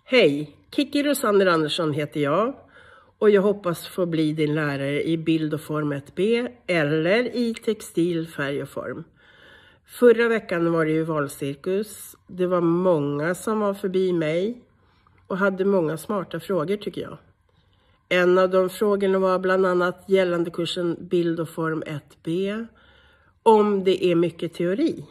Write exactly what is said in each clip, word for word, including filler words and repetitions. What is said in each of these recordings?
Hej, Kiki Rosander Andersson heter jag och jag hoppas få bli din lärare i bild och form ett B eller i textil, färg och form. Förra veckan var det ju valcirkus. Det var många som var förbi mig och hade många smarta frågor tycker jag. En av de frågorna var bland annat gällande kursen bild och form ett B, om det är mycket teori.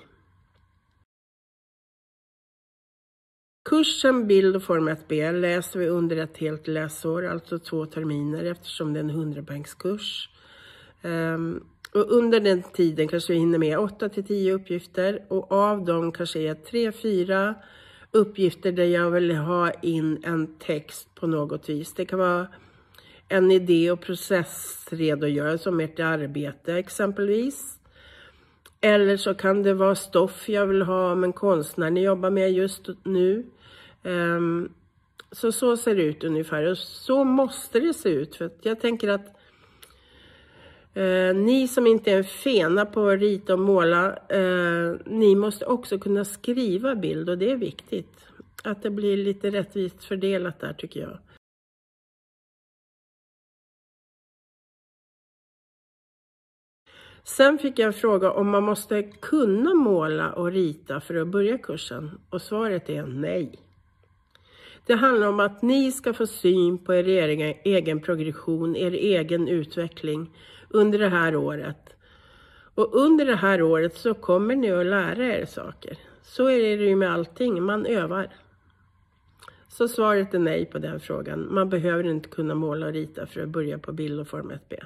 Kursen bild och form ett B läser vi under ett helt läsår, alltså två terminer eftersom det är en hundra-poängskurs. Um, och under den tiden kanske vi hinner med åtta till tio uppgifter och av dem kanske är tre fyra uppgifter där jag vill ha in en text på något vis. Det kan vara en idé och processredogörelse om ert arbete exempelvis. Eller så kan det vara stoff jag vill ha om en konstnär ni jobbar med just nu. Um, så så ser det ut ungefär. Och så måste det se ut. För att jag tänker att uh, ni som inte är fena på att rita och måla. Uh, ni måste också kunna skriva bild. Och det är viktigt. Att det blir lite rättvist fördelat där tycker jag. Sen fick jag en fråga om man måste kunna måla och rita för att börja kursen. Och svaret är nej. Det handlar om att ni ska få syn på er egen, egen progression, er egen utveckling under det här året. Och under det här året så kommer ni att lära er saker. Så är det ju med allting, man övar. Så svaret är nej på den frågan. Man behöver inte kunna måla och rita för att börja på bild och form ett B.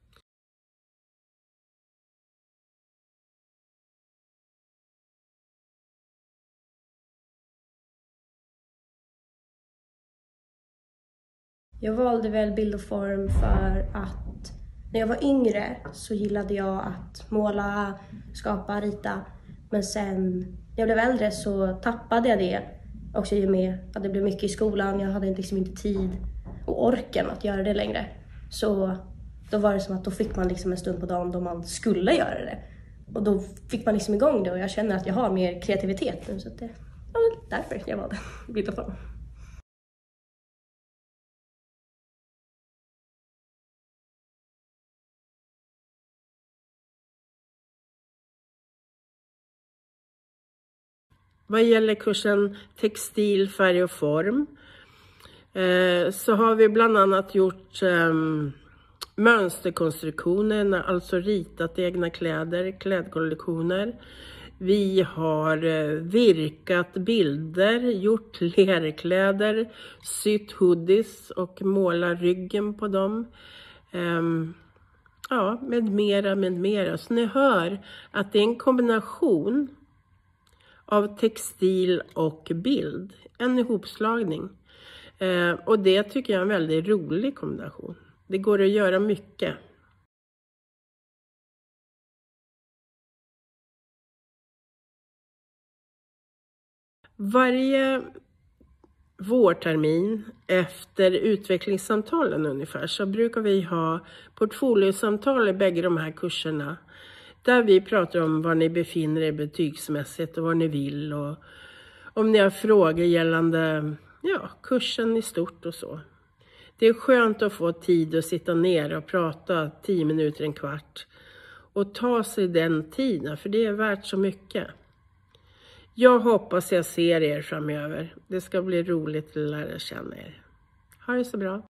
Jag valde väl bild och form för att när jag var yngre så gillade jag att måla, skapa, rita. Men sen när jag blev äldre så tappade jag det också i och med att det blev mycket i skolan. Jag hade liksom inte tid och orken att göra det längre. Så då var det som att då fick man liksom en stund på dagen då man skulle göra det. Och då fick man liksom igång det och jag känner att jag har mer kreativitet nu. Så att det var därför jag valde bild och form. Vad gäller kursen textil, färg och form eh, så har vi bland annat gjort eh, mönsterkonstruktioner, alltså ritat egna kläder, klädkollektioner. Vi har eh, virkat bilder, gjort lerkläder, sytt hoodies och målat ryggen på dem. Eh, ja, med mera, med mera. Så ni hör att det är en kombination av textil och bild. En ihopslagning. Eh, och det tycker jag är en väldigt rolig kombination. Det går att göra mycket. Varje vårtermin efter utvecklingssamtalen ungefär så brukar vi ha portfoliosamtal i bägge de här kurserna. Där vi pratar om var ni befinner er betygsmässigt och vad ni vill. Och om ni har frågor gällande ja, kursen i stort och så. Det är skönt att få tid att sitta ner och prata tio minuter, en kvart. Och ta sig den tiden för det är värt så mycket. Jag hoppas jag ser er framöver. Det ska bli roligt att lära känna er. Ha det så bra.